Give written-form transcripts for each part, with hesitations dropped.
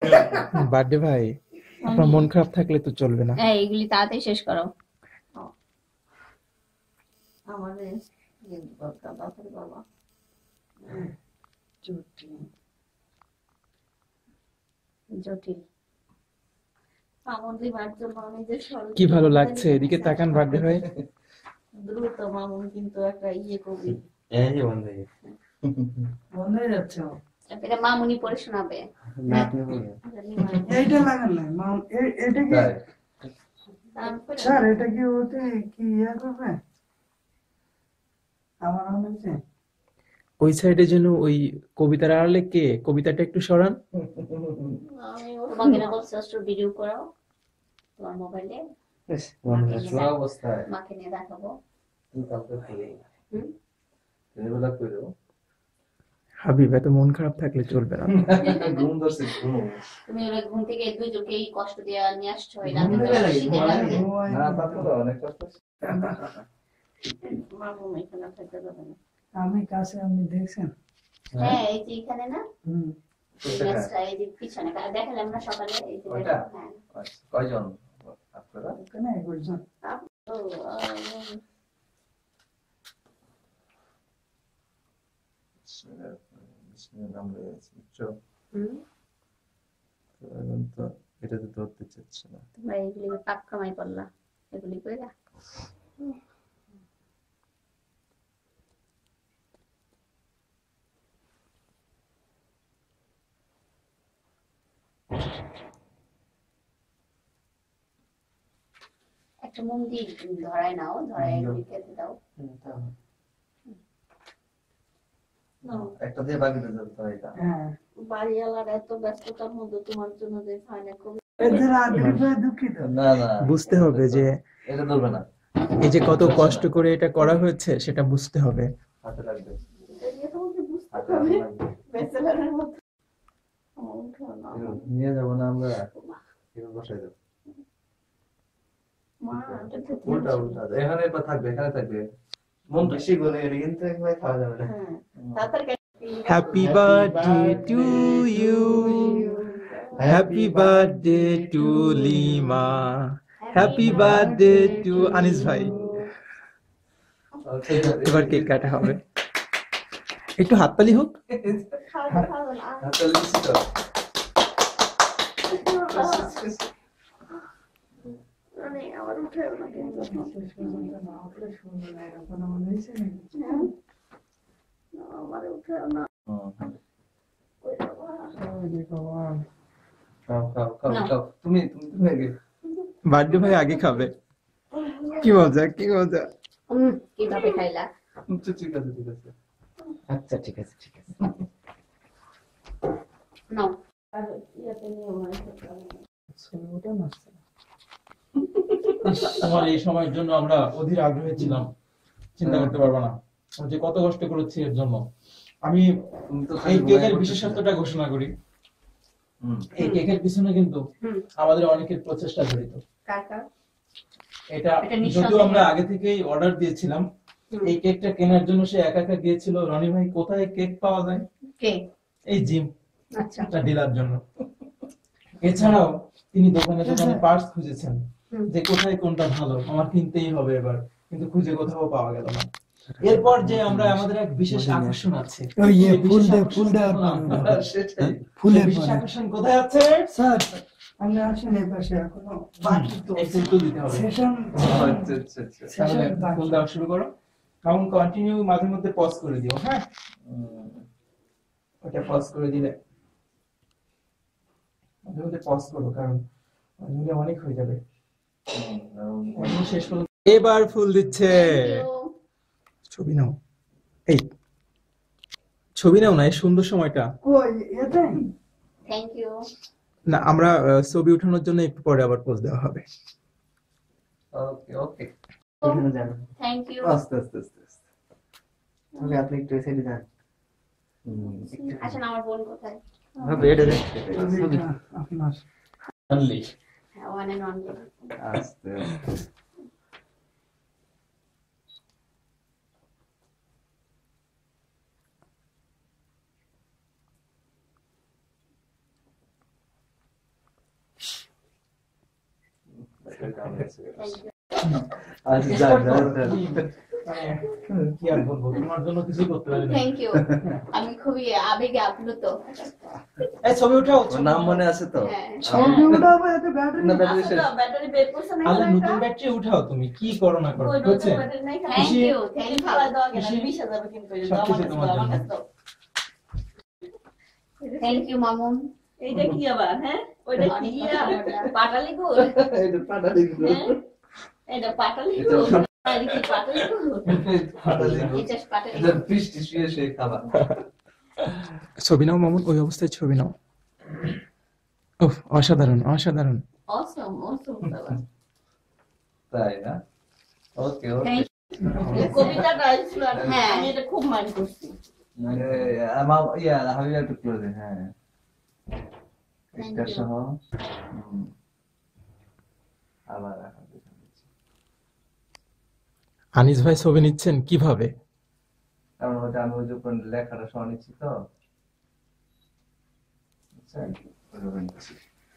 Birthday ভাই, আপনার মন খারাপ থাকলে তো চলবে না। এইগুলি তাড়াতাড়ি শেষ করো। আমাদের বাবা জটিল মামুনি বাড়িতে মামি যে কি ভালো লাগছে, এদিকে তাকান বার্থডে ভাই। দ্রুত মামুন কিন্তু একটা ইয়ে কবি এই যে বন্ধ হয়ে যাচ্ছে। এটা মামুনি পড়ে শোনাবে না আপনি বলেন। এইটা লাগান না মাম এটা কি স্যার এটা কি ওতে কি ইয়া করবে আমার হচ্ছে ওই সাইডে যেন ওই কবিতার আড়ালে কে, কবিতাটা একটু সরান। তোমাকে না বলছে ভিডিও করো তোমার মোবাইলে শোয়া অবস্থায় মাকে নিয়ে দেখাবো তুমি কালকে করে এগুলা করো। হাবিব, এত মন খারাপ থাকলে চলবে না। ঘুম ধরছে ঘুম। তুমি ওরা ঘুম থেকে দুইজনকেই কষ্ট দিয়ে নিয়ে আসছো এই ঘুম রাতে দেবে নাকি? শীতের রাতে। না তারপরে অনেক কষ্ট। মামু এখানে থাকতে যাবে না। আমি কাছে আপনি দেখছেন? হ্যাঁ এই যে এখানে না হুম এই গাছটা এই যে পিছনে দেখালাম না সকালে এই যে ওইটা? হ্যাঁ কয়জন আপনারা? ওখানে একজন ও নাম রয়েছে বুঝছো? হুম তো এখন তো এটাতে ধরতে চাচ্ছে না। তোমরা এইগুলি পাপ কামাই করলা এগুলি কইরা একটা মন্দির ধরায় নাও ধরায় এগুলি খেতে দাও একটা দিয়ে বাকিটা ধরতে হয় এটা। হ্যাঁ বাড়িওয়ালার এত ব্যস্ততার মধ্যে তোমার জন্য যে ফাইনাল কবি এদের আগ্রহে দুঃখিত না না বুঝতে হবে যে এটা ধরবে না, এই যে কত কষ্ট করে এটা করা হয়েছে সেটা বুঝতে হবে। হাতে লাগবে। এটা তোমাকে বুঝতে হাতে হবে লাগবে। ব্যাচেলরের মতো নিয়ে যাবো না আমরা, এবার বসাই দেবো। মা এটা খেতে উল্টা উল্টা এখানে বা থাকবে, এখানে থাকবে। মন বেশি গলে এটা কিন্তু একবার খাওয়া যাবে না। হ্যাঁ তাড়াতাড়ি happy birthday to you, happy birthday to Lima, happy birthday to Anis ভাই। এবার কেক কাটা হবে, একটু হাততালি হোক। খাওয়া খাওয়া না হাতে লিখছি তো। মানে আমার উঠে না কিন্তু শেষ পর্যন্ত না উঠলে শুনবে না, এরকম মনে হয়েছে নাকি? আমার উঠে না ওই বাবা ওই যে ভগবান। খাও খাও খাও খাও, তুমি তুমি তুমি আগে। বার্থডে ভাই আগে খাবে। কি মজা, কি মজা। কিভাবে খাইলা আচ্ছা ঠিক আছে ঠিক আছে। আচ্ছা ঠিক আছে ঠিক আছে। নাও আর ইয়াতে নিয়ে মানে ছবিটা নষ্ট আমার এই সময়ের জন্য আমরা অধীর আগ্রহে ছিলাম, চিন্তা করতে পারবো না আমরা যে কত কষ্ট করেছি এর জন্য। আমি তুমি তো এই কেকের বিশেষত্বটা ঘোষণা করি। এই কেকের পিছনে কিন্তু আমাদের অনেকের প্রচেষ্টা জড়িত। কাকা এটা এটা যদিও নিঃসন্দেহে। আমরা আগে থেকেই অর্ডার দিয়েছিলাম, এই কেকটা কেনার জন্য সে একা একা গিয়েছিল। রনি ভাই, কোথায় কেক পাওয়া যায়? কে এই জিম আচ্ছা ডিলার জন্য। এছাড়াও তিনি দোকানে দোকানে পার্স খুঁজেছেন যে কোথায় কোনটা ভালো, আমার কিনতেই হবে এবার, কিন্তু খুঁজে কোথাও পাওয়া গেল না। এরপর যে আমরা আমাদের এক বিশেষ আকর্ষণ আছে, ওই যে সেই ফুল বিশেষ দে আকর্ষণ ফুল দেওয়ার এখন পরে আমরা- সেটাই। ফুলে সেই বিশেষ পরে আকর্ষণ কোথায় আছে? স্যার আপনি আসেন এই পাশে, এখনো বাকি তো এই ফুল তো দিতে হবে। সেশন আচ্ছা আচ্ছা আচ্ছা। তাহলে ফুল দেওয়া শুরু করো, কাউন্ট কন্টিনিউ, মাঝে মধ্যে পজ করে দিও। হ্যাঁ, ওটা পজ করে দিলে মাঝে মধ্যে পজ করো, কারণ নইলে অনেক হয়ে যাবে। একদম শেষ পর্যন্ত এবার ফুল দিচ্ছে। ছবি নাও, এই ছবি নাও না, এই সুন্দর সময়টা। কই এটাই থ্যাংক ইউ না, আমরা ছবি উঠানোর জন্য একটু পরে আবার পোজ দেওয়া হবে। ওকে ওকে। এখানে যান। থ্যাংক ইউ আস্তে আস্তে আস্তে আস্তে। ওকে আপনি একটু এসে যান। আচ্ছা আমার বোন কোথায় ভাবে এটা দেখতে। ছবিটা আপনার অনলি হ্যাঁ ওয়ান এন্ড অনলি আস্তে আস্তে। আচ্ছা যাক কি আর বলবো, তোমার জন্য কিছু করতে পারি না। Thank you. আমি খুবই আবেগে আপ্লুত। এই ছবি উঠাও, ওর নাম মনে আছে তো? হ্যাঁ। ছবি উঠাবো, এতে ব্যাটারি না ব্যাটারি শেষ। ব্যাটারি বের করছ না? আল্লাহ, নতুন ব্যাটারি উঠাও, তুমি কি করো না করো, বুঝছে? Thank you, thank you. খাওয়া দাওয়া কেন 20,000 কিন্তু সবকিছু তোমার জন্য। Thank you Mamun. এইটা কি আবার? হ্যাঁ, ওইটা কি? পাটালি গুড়। এটা পাটালি গুলো। এটা পাটালি গুড়। এটা কি পাটালি গুড়? পাটালি গুলো। এটা পাটালি এটা গুড়। বৃষ্টি শুয়ে শুয়ে খাবার। ছবি নাও মামুন, ওই অবস্থায় ছবি নাও। উফ, অসাধারণ অসাধারণ। অসম অসম বাবা। তাই না? ওকে ওকে। Thank এই কবিতাটা ছিল আর হ্যাঁ। আমি এটা খুব মাইন্ড করছি। আমার হাবিবা একটু ক্লোজে, হ্যাঁ Thank স্টার you. সহ আবার আনিস ভাই ছবি নিচ্ছেন কিভাবে? কারণ ওটা আমি ওই যে লেখাটা সহ নিচ্ছি তো, বুঝছেন? ওইভাবে নিচ্ছি।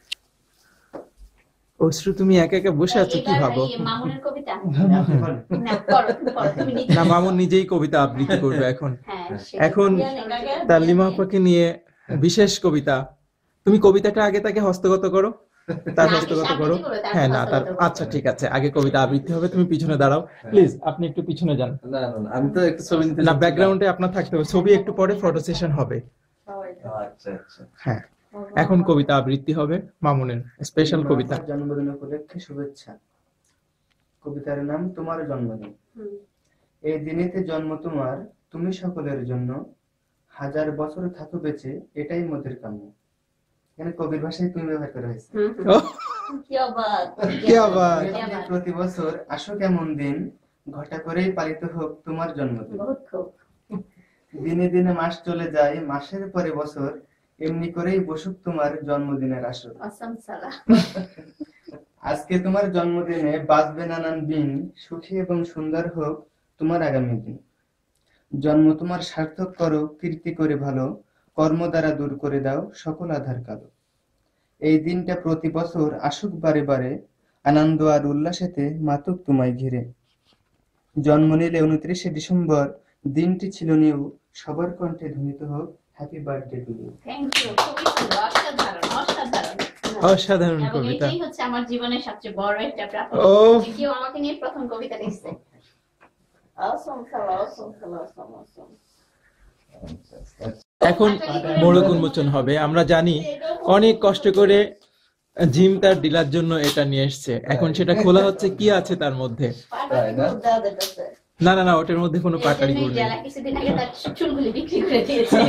অশ্রু, তুমি একা একা বসে আছো, কি এবার ভাবো? এই মামুনের কবিতা। না করো তুমি নিজে। না, মামুন নিজেই কবিতা আবৃত্তি করবে এখন। হ্যাঁ, এখন তার লিমা আপাকে নিয়ে বিশেষ কবিতা। তুমি কবিতাটা আগে তাকে হস্তগত করো, তার না, হস্তগত আগে করো। আবৃত্তি করো, তারপর হ্যাঁ না, তার হস্তগত করো। আচ্ছা ঠিক আছে, আগে কবিতা আবৃত্তি হবে, তুমি পিছনে দাঁড়াও প্লিজ, আপনি একটু পিছনে যান। না না না, আমি তো একটু ছবি নিতে না, চাচ্ছিলাম। ব্যাকগ্রাউন্ডে আপনার থাকতে হবে, ছবি একটু পরে ফটো সেশন হবে। আচ্ছা আচ্ছা। হ্যাঁ, এখন কবিতা আবৃত্তি হবে মামুনের স্পেশাল কবিতা। জন্মদিন উপলক্ষে শুভেচ্ছা। কবিতার নাম তোমার জন্মদিন। হুম। এই দিনেতে জন্ম তোমার, তুমি সকলের জন্য, হাজার বছর থাকো বেঁচে, এটাই মোদের কাম্য। এখানে কবির ভাষায় তুমি ব্যবহার করা হয়েছে। কি অবাক। কি আবার? প্রতি বছর আসো কেমন দিন, ঘটা করেই পালিত হোক তোমার জন্মদিন। বহুত খুব। দিনে দিনে মাস চলে যায়, মাসের পরে বছর, এমনি করেই বসুক তোমার জন্মদিনের আসর। অসম সালা। আজকে তোমার জন্মদিনে বাজবে নানান দিন, সুখী এবং সুন্দর হোক তোমার আগামী দিন। জন্ম তোমার সার্থক করো, কীর্তি করে ভালো, কর্ম দ্বারা দূর করে দাও সকল আধার কালো। এই দিনটা প্রতি বছর আসুক বারে বারে, আনন্দ আর উল্লাসেতে মাতুক তোমায় ঘিরে। জন্ম নিলে 29শে ডিসেম্বর, দিনটি ছিল নিউ, সবার কণ্ঠে ধ্বনিত হোক happy birthday to you. Thank you, খুবই সুন্দর, অসাধারণ অসাধারণ। অসাধারণ এবং কবিতা। এটাই হচ্ছে আমার জীবনের সবচেয়ে বড় একটা প্রাপ্তি, ও যে কেউ আমাকে নিয়ে প্রথম কবিতা লিখছে। অসম খেলা, অসম খেলা, অসম অসম। এখন মোড়ক উন্মোচন হবে। আমরা জানি অনেক কষ্ট করে জিম তার ডিলার জন্য এটা নিয়ে এসছে, এখন সেটা খোলা হচ্ছে, কি আছে তার মধ্যে। পাটালি গুড় দেওয়া যেতেছে। না না না, ওটার মধ্যে কোনো পাটালি গুড় নেই। জেলা কিছুদিন আগে তার চুলগুলি বিক্রি করে দিয়েছে।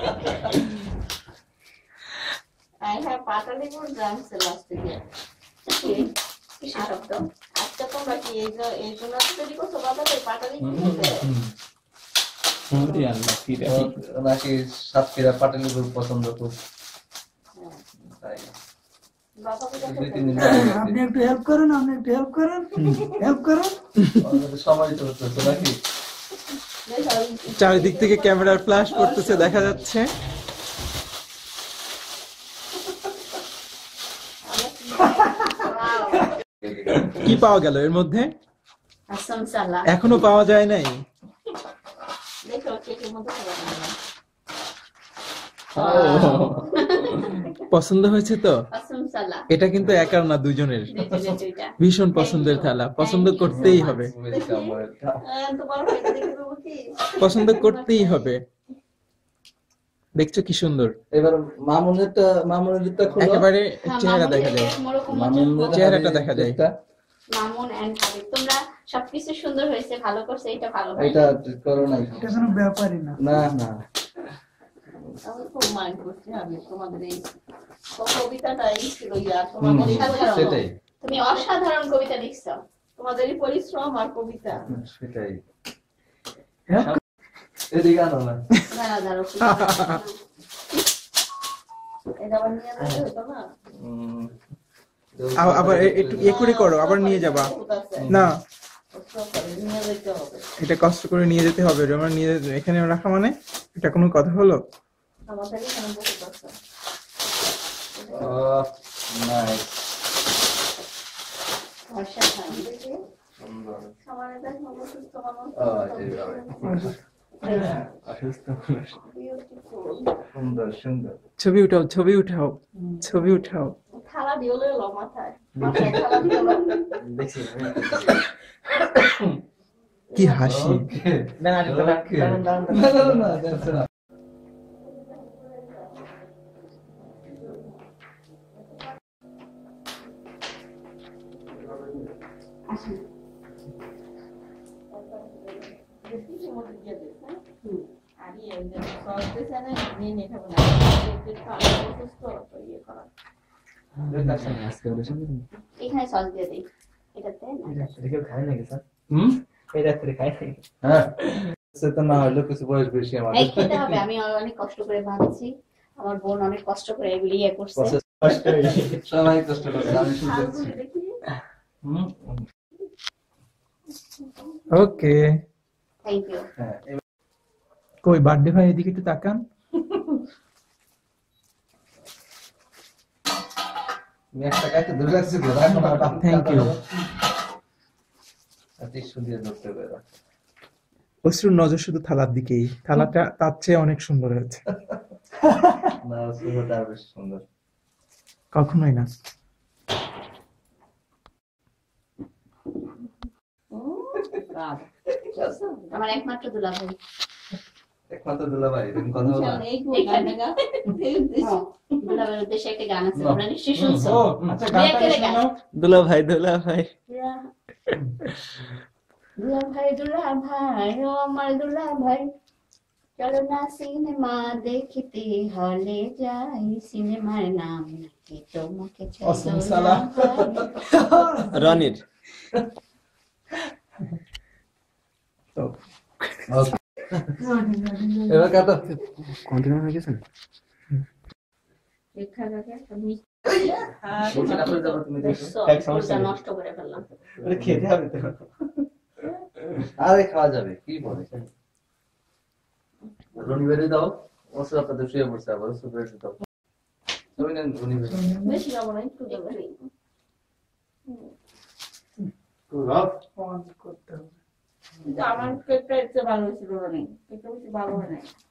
I have পাটালি গুড় জানছে লাস্ট ইয়ার। কিসের শব্দ? আজকে তোমরা কি এই জন্য তৈরি করছো বাজারে পাটালি গুড় দিয়ে? নাকি সাতক্ষীরা পাটালি গুলো পছন্দ খুব, তাই বাবাকে দুই দেখো তিন দিন আপনি একটু হেল্প করেন, আপনি একটু হেল্প করেন, হেল্প করেন। সময় তো হচ্ছে নাকি? চারিদিক থেকে ক্যামেরার ফ্ল্যাশ পড়তেছে, দেখা যাচ্ছে। কি পাওয়া গেল এর মধ্যে? অসম সালা। এখনো পাওয়া যায় নাই। দেখো কেকের মধ্যে খাবার বানানো। পছন্দ হয়েছে তো? অসম সালা। এটা কিন্তু একার না, দুজনের দুইটা। ভীষণ পছন্দের থালা, পছন্দ করতেই হবে, তোমার হয়ে দেখে দেবো কি? পছন্দ করতেই হবে। দেখছো কি সুন্দর, এবার মামুনেরটা খুলো। একেবারে চেহারা দেখা যায়, মামুনের চেহারাটা দেখা যায়। মামুন এন্ড হাবিব, তোমরা সবকিছু সুন্দর হয়েছে, ভালো করছে, এটা ভালো। এটা করো নাই। এটা কোনো ব্যাপারই না। না না, আমি খুব মাইন্ড করছি আমি তোমাদের এই কবিতাটাই ছিল ইয়ার তোমাদের অসাধারণ। সেটাই তুমি অসাধারণ কবিতা লিখছো। তোমাদের এই পরিশ্রম আর কবিতা। সেটাই। এদিকে আনো না। দাঁড়াও, এটা আবার নিয়ে যেতে হতো না? আবার একটু করে করো, আবার নিয়ে যাবা না, নিয়ে যেতে হবে। এটা কষ্ট করে নিয়ে যেতে হবে। আমরা নিয়ে এখানে রাখা মানে এটা কোনো কথা হলো? আমাদের এখানে বহুত আছে। নাইস। অসাধারণ দেখে সুন্দর সমানে দেখো সুস্থ মানুষ অসুস্থ মানুষ বিউটিফুল সুন্দর সুন্দর ছবি উঠাও, ছবি উঠাও, ছবি উঠাও। থালা দিয়ে এলো মাথায় মাথায় থালা দিয়ে এলো দেখছি কি হাসি! আর ইয়ে সস দিছে না নিয়ে নিয়ে খাবো না সুস্থ ইয়ে করা এখানে সস দিয়ে দিই এটাতে না কেউ খায় নাকি স্যার? এই রাত্রে খাই নাই। হ্যাঁ সে তো না হলো কিছু বয়স বেশি আমার এই খেতে হবে আমি অনেক কষ্ট করে ভাবছি আমার বোন অনেক কষ্ট করে এগুলি ইয়ে করছে সবাই কষ্ট করে আমি শুনতেছি ওকে, থ্যাংক ইউ হ্যাঁ কই বার্থডে ভাই এদিকে একটু তাকান। আমি একটা কাছে ধরে রাখছি তো রাখো না থ্যাংক ইউ। টিস্যু দিয়ে ধরতে পারে অশ্রুর নজর শুধু থালার দিকেই, থালাটা তার চেয়ে অনেক সুন্দর হয়েছে। না সুন্দরটা বেশ সুন্দর কখনোই না। আমার একমাত্র দুলাভাই একমাত্র দুলাভাই তুমি কথা বলো এই কোথায় গা দুলাভাইয়ের উদ্দেশ্যে একটা গান আছে তোমরা নিশ্চয়ই শুনছো আচ্ছা, বিয়ের গান দুলা ভাই, দুলা ভাই। দুলাভাই ও আমার দুলাভাই চলো না সিনেমা দেখিতে হলে যাই সিনেমার নাম নাকি তোমাকে অসম সালাম। রনির এবার কাটো কন্টিনিউ হয়ে গেছে দেখা যাবে আমি বলছি না করে যাবো তুমি দেখো সমস্যা নষ্ট করে ফেললাম আরে খেতে হবে তো আরে খাওয়া যাবে কি বলে রনি বেরে দাও ওসব আপনাদের শুয়ে পড়ছে আবার ওসব বেরে দাও তুমি নেন রনি বেরে বেশি যাবো না একটু যাবো অন করতে হবে। কিন্তু আমার কেকটা একটু ভালো হয়েছিল রনি কেকটা বেশি ভালো হয় না